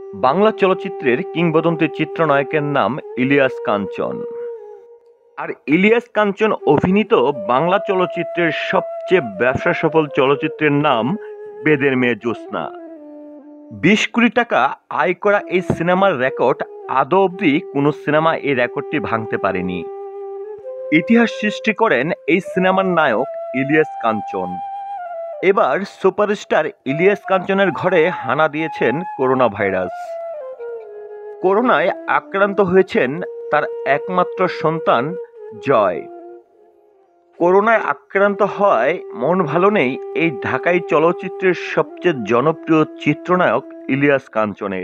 বাংলা চলচ্চিত্রের কিংবদন্তি চিত্রনায়কের নাম ইলিয়াস কাঞ্চন। আর ইলিয়াস কাঞ্চন অভিনীত বাংলা চলচ্চিত্রের সবচেয়ে ব্যবসা সফল চলচ্চিত্রের নাম বেদের মেয়ে জ্যোৎস্না। 20 কোটি টাকা আয় করা এই সিনেমার রেকর্ড আদৌ অবধি কোনো সিনেমা এই রেকর্ডটি ভাঙতে পারেনি। ইতিহাস সৃষ্টি করেন এই সিনেমার নায়ক ইলিয়াস কাঞ্চন। এবার সুপারস্টার ইলিয়াস কাঞ্চনের ঘরে হানা দিয়েছেন করোনা ভাইরাস। করোনায় আক্রান্ত হয়েছেন তার একমাত্র সন্তান জয়। করোনায় আক্রান্ত হওয়ায় মন ভালো নেই এই ঢাকাই চলচ্চিত্রের সবচেয়ে জনপ্রিয় চিত্রনায়ক ইলিয়াস কাঞ্চনের।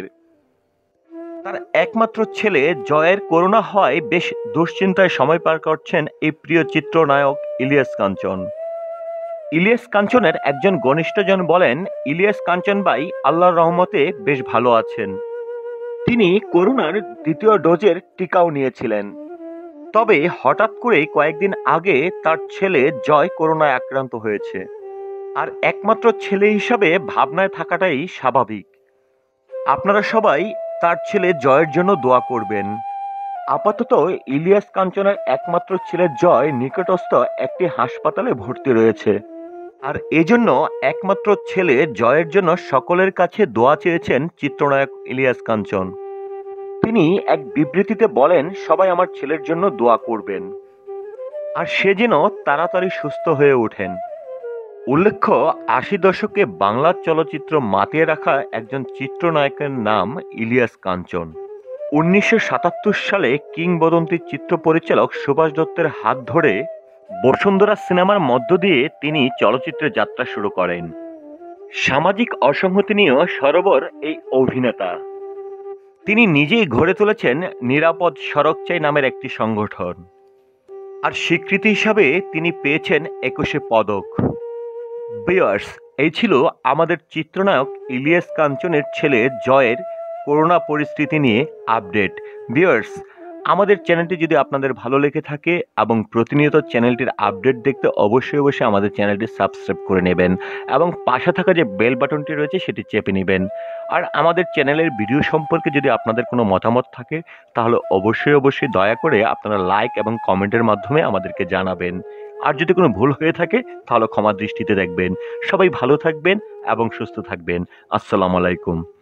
তার একমাত্র ছেলে জয়ের করোনা হওয়ায় বেশ দুশ্চিন্তায় সময় পার করছেন এই প্রিয় চিত্রনায়ক ইলিয়াস কাঞ্চন। ইলিয়াস কাঞ্চনের একজন ঘনিষ্ঠজন বলেন, ইলিয়াস কাঞ্চন ভাই আল্লাহর রহমতে বেশ ভালো আছেন। তিনি করোনার দ্বিতীয় ডোজের টিকাও নিয়েছিলেন। তবে হঠাৎ করেই কয়েকদিন আগে তার ছেলে জয় করোনায় আক্রান্ত হয়েছে। আর একমাত্র ছেলে হিসাবে ভাবনায় থাকাটাই স্বাভাবিক। আপনারা সবাই তার ছেলে জয়ের জন্য দোয়া করবেন। আপাতত ইলিয়াস কাঞ্চনের একমাত্র ছেলে জয় নিকটস্থ একটি হাসপাতালে ভর্তি রয়েছে। আর এজন্য একমাত্র ছেলে জয়ের জন্য সকলের কাছে দোয়া চেয়েছেন চিত্রনায়ক ইলিয়াস কাঞ্চন। তিনি এক বিবৃতিতে বলেন, সবাই আমার ছেলের জন্য দোয়া করবেন আর সে যেন তাড়াতাড়ি সুস্থ হয়ে ওঠেন। উল্লেখ্য, 80 দশকে বাংলা চলচ্চিত্র মাতিয়ে রাখা একজন চিত্রনায়কের নাম ইলিয়াস কাঞ্চন। 1977 সালে কিংবদন্তি চিত্র পরিচালক সুভাষ দত্তের হাত ধরে বসুন্ধরা সিনেমার মধ্য দিয়ে তিনি চলচ্চিত্রে যাত্রা শুরু করেন। সামাজিক অসংহতি নিয়েও সরবর এই অভিনেতা। তিনি নিজেই গড়ে তুলেছেন নিরাপদ সড়ক চাই নামের একটি সংগঠন। আর স্বীকৃতি হিসাবে তিনি পেয়েছেন 21 পদক। ভিউয়ার্স, এই ছিল আমাদের চিত্রনায়ক ইলিয়াস কাঞ্চনের ছেলে জয়ের করোনা পরিস্থিতি নিয়ে আপডেট। ভিউয়ার্স, আমাদের চ্যানেলটি যদি আপনাদের ভালো লেগে থাকে এবং প্রতিনিয়ত চ্যানেলটির আপডেট দেখতে অবশ্যই আমাদের চ্যানেলটি সাবস্ক্রাইব করে নেবেন এবং পাশে থাকা যে বেল বাটনটি রয়েছে সেটি চেপে নেবেন। আর আমাদের চ্যানেলের ভিডিও সম্পর্কে যদি আপনাদের কোনো মতামত থাকে তাহলে অবশ্যই দয়া করে আপনারা লাইক এবং কমেন্টের মাধ্যমে আমাদেরকে জানাবেন। আর যদি কোনো ভুল হয়ে থাকে তাহলে ক্ষমা দৃষ্টিতে দেখবেন। সবাই ভালো থাকবেন এবং সুস্থ থাকবেন। আসসালামু আলাইকুম।